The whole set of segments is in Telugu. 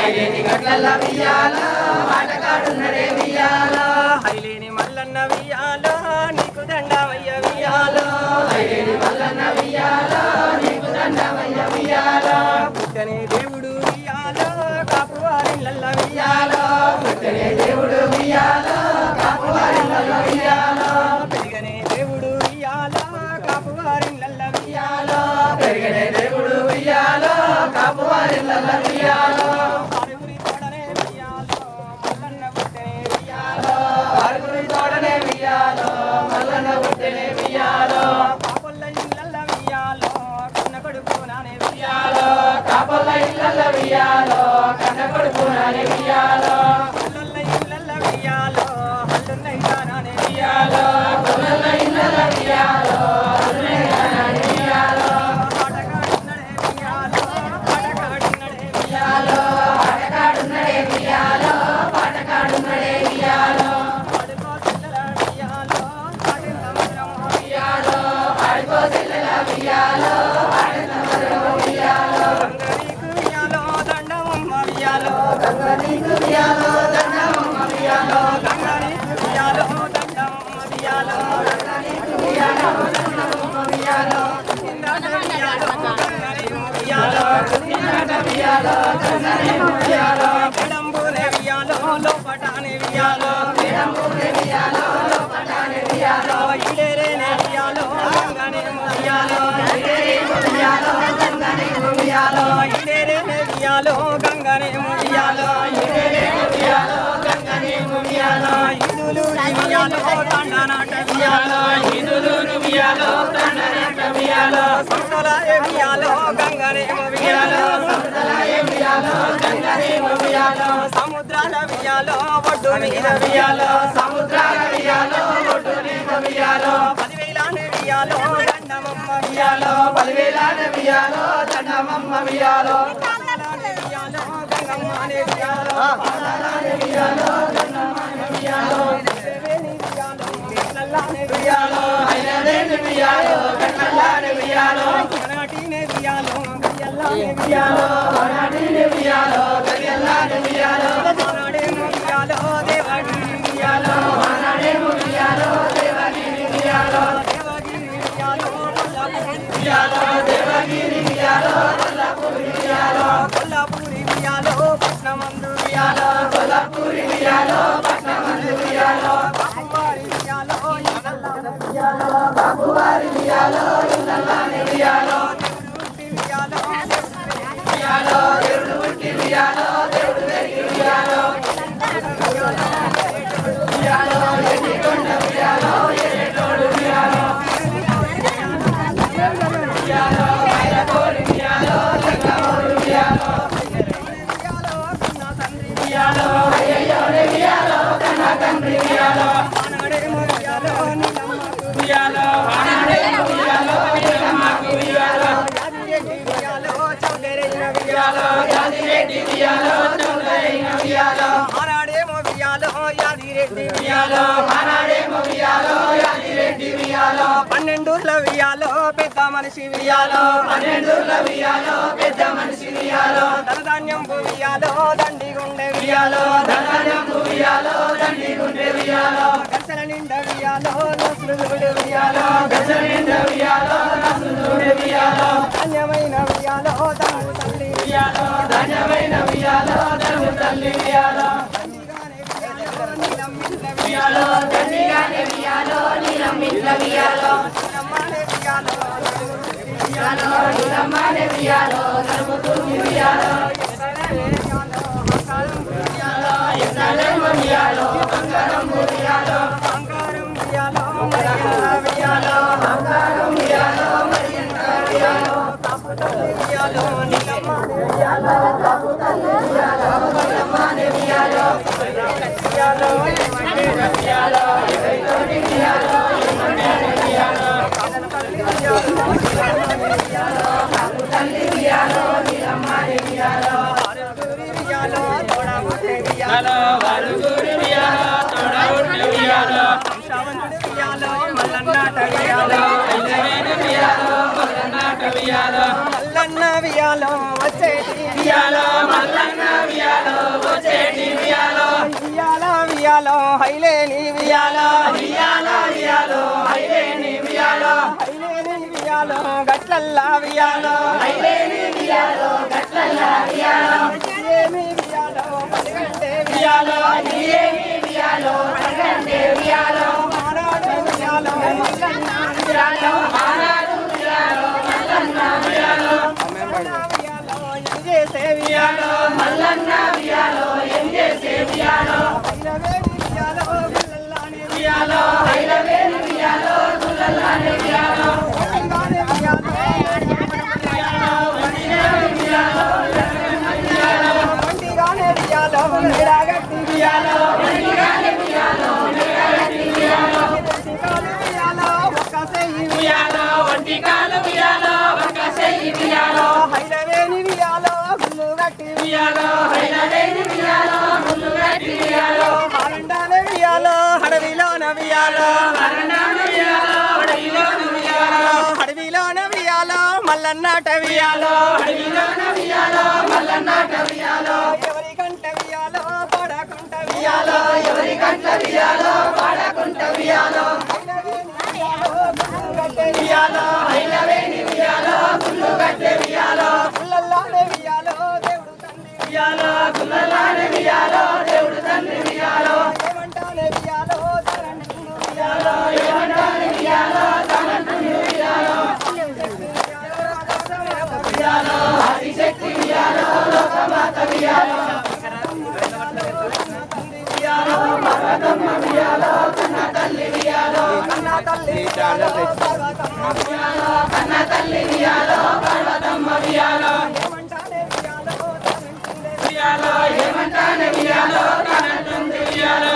ఐలేని గట్లల్ల వియాలో ఆటగాడున్నడే వియాలో ఐలేని మల్లన్న వియాలో నీకు దండమయ్య వియాలో ఐలేని మల్లన్న వియాలో నీకు దండమయ్య వియాలో పుట్టనే దేవుడు వియాలో కాపువారిల్ల వియాలో పుట్టనే దేవుడు వియాలో కాపువారిల్ల వియాలో పెరిగనే దేవుడు వియాలో కాపువారిల్ల వియాలో పెరిగనే దేవుడు వియాలో కాపువారిల్ల వియాలో ఆరుగురి తోడనే వియాలో మల్లన్న పుట్టనే వియాలో ఆరుగురి తోడనే వియాలో మల్లన్న పుట్టనే వియాలో కాపుల్ల ఇళ్ళల్ల వియాలో కన్న కొడుకు నానే వియాలో కాపల్ల ఇళ్ళల్ల వియాలో కన్న కొడుకు నానే వియాలో అల్లల్ల ఇళ్ళల్ల వియాలో హల్లున్న నానే వియాలో కొల్లల్ల ఇళ్ళల్ల వియాలో అల్లునే నానే వియాలో ఆటగాడున్నడే వియాలో ఆటగాడున్నడే వియాలో ఆటగాడున్నడే వియాలో పాటగాడున్నడే వియాలో ఆడుకో పిల్లల వియాలో ఆడిందమరం వియాలో ఆడుకో చెల్లెల వియాలో ఆడందమరో వియాలో గంగరీకు వియాలో దండమమ్మ వియాలో గంగనీకు వియాలో దండమమ్మ వియాలో గంగరీకు వియాలో దండమమ్మ వియాలో గంగనీకు వియాలో దండమమ్మ వియాలో ఇందాక వియాలో గంగరీకు వియాలో నిన్నట వియాలో గంగనీకు వియాలో ఎడంబునే వియాలో లోపటానే వియాలో విడంబునే వియాలో లోపటానే వియాలో ఇడేరేనే వియాలో గంగనేమో వియాలో ఇడేరేమో వియాలో గంగనీకు వియాలో ఇడేరేనే వియాలో గంగనేమో వియాలో ఇడేరేమో వియాలో గంగనీకు వియాలో ఇదులు వియాలో తండనాట వియాలో ఇదులును వియాలో దండనాట వియాలో సంతలాయ వియాలో గంగనేమో వియాలో సముద్రాల వియాలో గంగనేమో వియాలో సముద్రాల వియాలో ఒడ్డు మీద వియాలో సముద్రాల వియాలో ఒడ్డు మీద వియాలో 10,000 వియాలో దండమమ్మ వియాలో 10,000 వియాలో దండమమ్మ వియాలో వియాలో గంగమ్మనే వియాలో పాదాల వియాలో దండమమ్మ వియాలో దేవేని వియాలో నల్లానే వియాలో ఐలవేని వియాలో గట్టలాని వియాలో కనాటినే వియాలో వియల్లానే వియాలో వనాడిని వియాలో గరియల్లాని వియాలో వియాలో వియాలో దేవగిరి వియాలో వనాడేమో వియాలో దేవగిరి వియాలో దేవగిరి వియాలో వియాలో దేవగిరి వియాలో కొల్లాపూరి వియాలో కొల్లాపూరి వియాలో పట్నమందు వియాలో కొల్లాపూరి వియాలో పట్నమందు వియాలో బాపువారి వియాలో ఇల్లల్లానే వియాలో బాబువారి వియాలో ఇల్లల్లాని వియాలో వియాలో వియాలో దేవుడు పుట్టి వియాలో దేవుడు పెరిగి వియాలో వియాలో ఎన్నికొండ వియాలో ఎన్నెటోడు వియాలో వియాలో ఐలకోడి వియాలో లింగమూరు వియాలో వియాలో అయ్యయ్యోని వియాలో కన్న తండ్రి వియాలో ఆనాడేమో వియాలో నీలమ్మకు వియాలో ఆనాడేమో వియాలో నీలమ్మకు వియాలో యాదిరెడ్డి వియాలో చౌదరైన వియాలో యాదిరెడ్డి వియాలో చౌదరైన వియాలో ఆనాడేమో వియాలో యాదిరెడ్డి వియాలో ఆనాడేమో వియాలో యాదిరెడ్డి వియాలో 12 వియాలో పెద్ద మనిషి వియాలో 12 వియాలో పెద్ద మనిషి వియాలో ధనధాన్యం వియాలో దండిగుండె వియాలో ధనధాన్యంపు వియాలో దండిగుండె వియాలో గసల నిండ వియాలో నసులుడు వియాలో గజ నిండ వియాలో నసులుడు వియాలో ధన్యమైన వియాలో ధను తల్లి వియాలో ధన్యమైన వియాలో ధను తల్లి వియాలో వియాలో దండిగానే వియాలో నీలమ్మిట్ల వియాలో వియాలో నీలమ్మనే వియాలో నలుగుతుంది వియాలో వియాలో ఎన్నడేమో వియాలో బంగారం వియాలో వియాలో బంగారం వియాలో మరి ఎంత వియాలో వియాలో నీలమ్మనే వియాలో బాబు తల్లి వియాలో నీలమ్మనే వియాలో వియాలో వియాలో ఎవరితోటి వియాలో ఎన్నడేమో వియాలో బాబు తల్లి వియాలో నీలమ్మనే వియాలో వియాలో వారుగురి వియాలో తోడవుడి వియాలో వియాలో మల్లన్నాట వియాలో ఐలవేని వియాలో మల్లన్నాట వియాలో మల్లన్న వియాలో వచ్చేటి వియాలో మల్లన్న వియాలో వచ్చేటి వియాలో వియాలో వియాలో హైలేని వియాలో వియాలో వియాలో హైలేని వియాలో గట్లల్లా వియాలో హైలేని వియాలో గట్లల్లా వియాలో ఏమి వియాలో పలిగంటే వియాలో ఏమి వియాలో పలకంటే వియాలో ఆనాడు వియాలో మల్లన్న వియాలో ఆనాడు వియాలో మల్లన్న వియాలో వియాలో ఏం చేసే వియాలో మల్లన్న వియాలో ఏం చేసే వియాలో హైలవేని వియాలో గుల్లల్లానే వియాలో హైలవేని వియాలో గుల్లల్లానే వియాలో వియాలో వంటిగానే వియాలో నిరాగట్టి వియాలో వియాలో ఒక్క చెయ్యి వియాలో వంటి కాలు వియాలో ఒక చెయ్యి వియాలో హైలవేని వియాలో గుల్లు గట్టి వియాలో హైలవేని వియాలో గుళ్ళు గట్టి వియాలో హాలండానే వియాలో హడవిలోన వియాలో మరణాన వియాలో అడవిలోన వియాలో హడవిలోన వియాలో మల్లన్నాట వియాలో అడవిలోన వియాలో మల్లన్నాట వియాలో ఎవరికంట వియాలో పడకుంట వియాలో ఎవరి కంట్ల వియాలో పాడకుంట వియాలో వియాలో హైలవేని వియాలో గుళ్ళు గట్టె వియాలో గుల్లల్లానే వియాలో దేవుడు తండ్రి వియాలో గుల్లలానే వియాలో దేవుడు తండ్రి వియాలో ఏమంటానే వియాలో తరంటును వియాలో ఏమంటానే వియాలో తనంటుంది వియాలో వియాలో ఆదిశక్తి వియాలో లోకమాత వియాలో వియాలో పర్వతమ్మ వియాలో కన్న తల్లి వియాలో కన్నా తల్లి వియాలో పర్వతమ్మ వియాలో కన్న తల్లి వియాలో పర్వతమ్మ వియాలో ఏమంటానే వియాలో తరంటుండే వియాలో ఏమంటానే వియాలో తనంటుంది వియాలో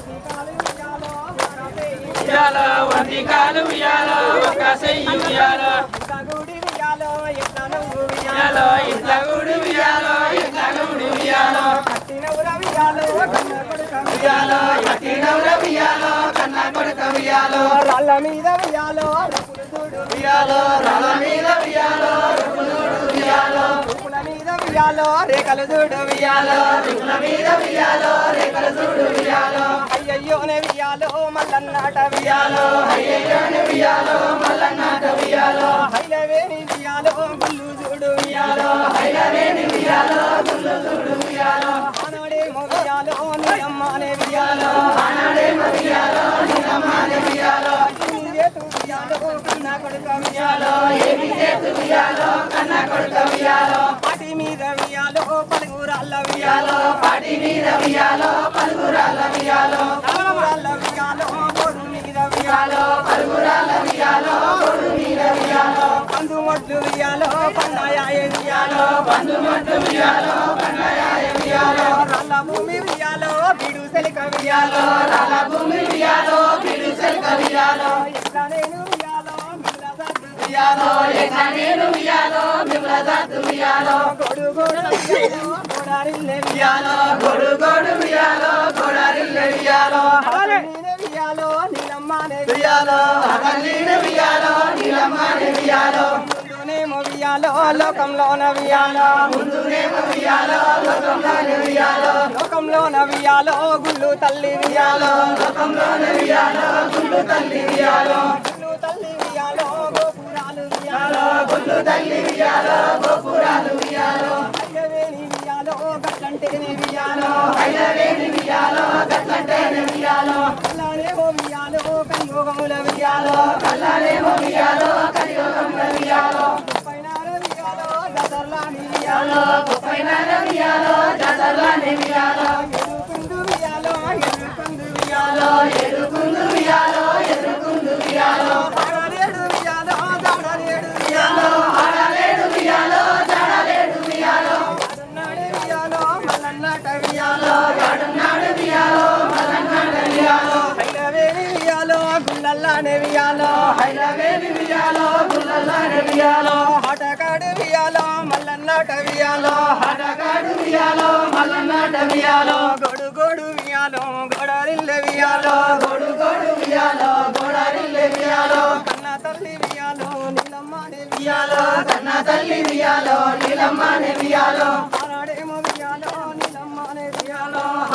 వియాలో వంటి కాలు వియాలో ఒక చెయ్యి వియాలో గుడి వియాలో ఎట్లా నువ్వు వియాలో ఇట్ల గుడి వియాలో ఇట్ల గుడి వియాలో కట్టినవుల వియాలో కన్న కొడుక వియాలో కట్టినవుల వియాలో కన్న కొడుక వియాలో రాళ్ళ మీద వియాలో రపులు చూడు వియాలో రాళ్ళ మీద వియాలో రుపులుడు వియాలో రూపుల మీద వియాలో రేఖలు చూడు వియాలో రుపుల మీద వియాలో రేఖల చూడు వియాలో అయ్యయ్యోనే వియాలో మల్లన్నాట వియాలో అయ్యయ్యోని వియాలో మల్లన్నాట వియాలో హైలవేని వియాలో గుల్లు చూడు వియాలో హైలవేని వియాలో గుళ్ళు చూడు వియాలో ఆనాడేమో వియాలో నీలమ్మనే వియాలో ఆనాడేమో వియాలో నిలమ్మానే వియాలో చేతు వియాలో కన్న కొడుక వియాలో ఏమి చేతు వియాలో కన్న కొడుక వియాలో పాటి మీద వియాలో పలుగురాళ్ళ వియాలో వియాలో పాటి మీద వియాలో పలుగురాల వియాలో పలుగురాళ్ళ వియాలో గోడు మీద వియాలో వియాలో పలుగురాల వియాలో గొడు మీద వియాలో పందు మొడ్లు వియాలో పన్నాయాయ వియాలో బంధుమట్టు వియాలో కన్నయాయ వియాలో రాళ్ళ భూమి వియాలో బిడు సెలిక వియాలో రాల భూమి వియాలో బిడు సెల్క వియాలో ఎట్లా నేను వియాలో మిల్ల సద్దు వియాలో ఎట్లా నేను వియాలో మిమ్మల దత్తు వియాలో గోడు గోడు వియాలో గోడారిల్లే వియాలో గొడు గొడు వియాలో గొడారిల్లె వియాలో నేనే వియాలో నీలమ్మనే వియాలో అగలీన వియాలో నీలమ్మాని వియాలో ముందునేమో వియాలో లోకంలోన వియాలో ముందునేమో వియాలో లోకంలోని వియాలో లోకంలోన వియాలో గుళ్ళు తల్లి వియాలో లోకంలోని వియాలో గుళ్ళు తల్లి వియాలో గుళ్ళు తల్లి వియాలో గోపురాలు వియాలో గుళ్ళు తల్లి వియాలో గోపురాలు వియాలో హైలవేని వియాలో గట్లంటేనే వియాలో హైలవేని వియాలో గట్లంటేనే వియాలో అలానేమో వియాలో కన్యోగముల వియాలో కల్లానేమో వియాలో కలియుగంల వియాలో పైనార వియాలో దసర్లాని వియాలో పైన వియాలో జాతరలాని వియాలో ఎదుకుందు వియాలో ఎదుకుందు వియాలో ఎదుకుందు వియాలో ఎదుకుందు వియాలో ఆడలేడు వియాలో దాడలేడు వియాలో ఆడలేడు వియాలో జాడలేడు వియాలో ఆడున్నాడే వియాలో మల్లన్నాట వియాలో ఆడున్నాడు వియాలో మల్లన్నాడ వియాలో హైలవేని వియాలో గుల్లల్లానే వియాలో హైలవేని వియాలో గుల్లలాని వియాలో ఆటగాడు వియాలో మల్లన్నాట వియాలో ఆటగాడు వియాలో మల్లన్నాట వియాలో గోడు గోడు వియాలో గోడారిల్లె వియాలో గోడు గోడు వియాలో గోడారిల్లె వియాలో కన్న తల్లి వియాలో నీలమ్మనే వియాలో కన్న తల్లి వియాలో నీలమ్మనే వియాలో వియాలో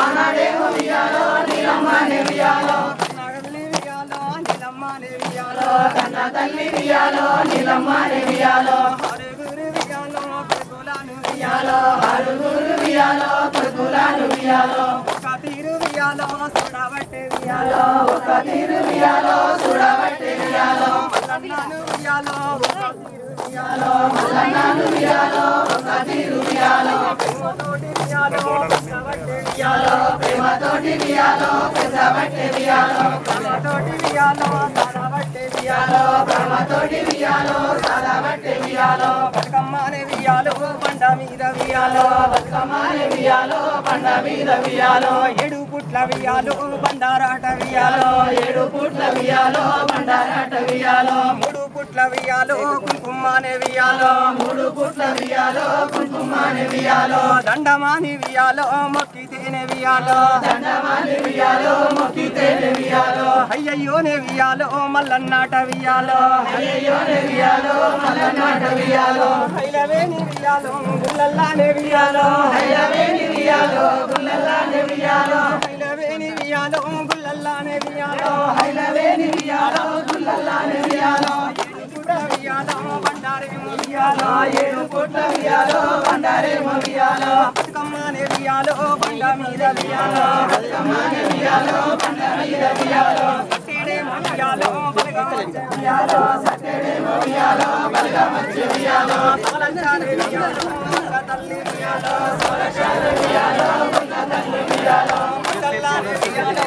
ఆనాడేమో వియాలో నీలమ్మనే వియాలో నాగలి వియాలో నీలమ్మనే వియాలో కన్న తల్లి వియాలో నీలమ్మనే వియాలో ఆరుగురు వియాలో కొడుకులను వియాలో ఆరుగురు వియాలో కొడుకులను వియాలో ఒక తీరు వియాలో చూడబట్టే వియాలో ఒక తీరు వియాలో చూడబట్టే వియాలో మల్లన్నాను వియాలో ఒక తీరు వియాలో మల్లన్నాను వియాలో ఒక తీరు వియాలో ప్రేమతోటి వియాలో చూడబట్టే వియాలో ప్రేమతోటి వియాలో పెద్దబట్టే వియాలో ప్రేమతోటి వియాలో చూడబట్టే వియాలో ప్రేమతోటి వియాలో సాదబట్టే వియాలో బతుకమ్మనే వియాలో బండ మీద వియాలో బతుకమ్మనే వియాలో పండ మీద వియాలో ఏడు పుట్ల వియాలో బండారాట వియాలో ఏడు పుట్ల వియాలో బండారాట వియాలో మూడు పుట్ల వియాలో కుంకుమానే వియాలో మూడు పుట్ల వియాలో కుంకుమానే వియాలో దండమాని వియాలో మొక్కితేనే వియాలో దండమాని వియాలో మొక్కితేనే వియాలో అయ్యయ్యోనే వియాలో మల్లన్నాట వియాలో అయ్యయ్యోనే వియాలో మల్లనాట వియాలో హైలవేని వియాలో గుల్లల్లానే వియాలో హైలవేని వియాలో గుల్లల్లానే వియాలో హైలవేని వియాలో గుల్లల్లానే వియాలో హైలవేని వియాలో గుల్లల్లానే వియాలో కూడా వియాలో బండారేమో వియాలో ఏడు పుట్ల వియాలో బండారేమో వియాలో బతుకమ్మనే వియాలో బండ మీద వియాలో బతుకమ్మనే వియాలో బండ మీద వియాలో సట్టేడేమో వియాలో బలగమచ్చే వియాలో సట్టెడేమో వియాలో బలగమచ్చే వియాలో సోలంచానే వియాలో మంగ తల్లి వియాలో సోలశాల వియాలో మంగ తల్లి వియాలో మంగళానే వియాలో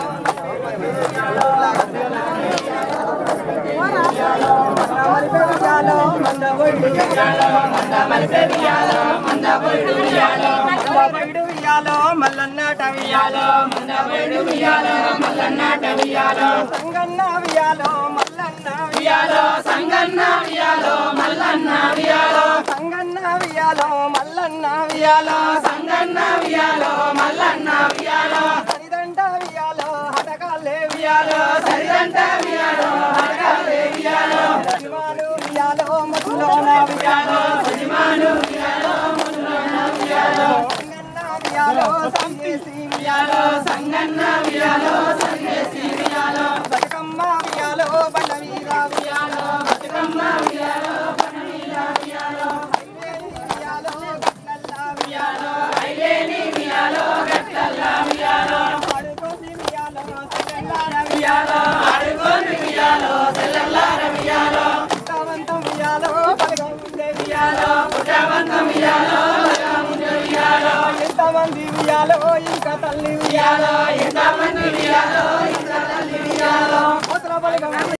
మందబొడ్డు వియాలో మందమల్పే వియాలో మందబొడ్డు వియాలో మందబొడ్డు వియాలో మల్లన్నాట వియాలో మందబొడ్డు వియాలో మల్లన్నాట వియాలో సంగన్న వియాలో మల్లన్న వియాలో సంగన్న వియాలో మల్లన్న వియాలో సంగన్న వియాలో మల్లన్న వియాలో సంగన్న వియాలో మల్లన్న వియాలో సరిదంట వియాలో హటకాలే వియాలో సరిదంట వియాలో అడగాలే వియాలో సజిమాను వియాలో ముసలోన వియాలో సజిమాను వియాలో ముసలోన వియాలో సంగన్న వియాలో సంగేసి వియాలో సంగన్న వియాలో సంగేసి వియాలో బతుకమ్మ వియాలో బండ మీద వియాలో బతుకమ్మ వియాలో పనమీద వియాలో వియాలో గట్లల్లా వియాలో ఐలేని వియాలో గట్లల్లా వియాలో ఆడుకోసి వియాలో సంగన్నార వియాలో అడుగోని వియాలో తెల్లల్లార వియాలో వియాలో వియాలో బలగముందే వియాలో పుట్టవంతం వియాలో బలగముందే వియాలో ఎంతమంది వియాలో ఇంకా తల్లి వియాలో ఎంతమంది వియాలో ఇంకా తల్లి వియాలో అవసర బలగం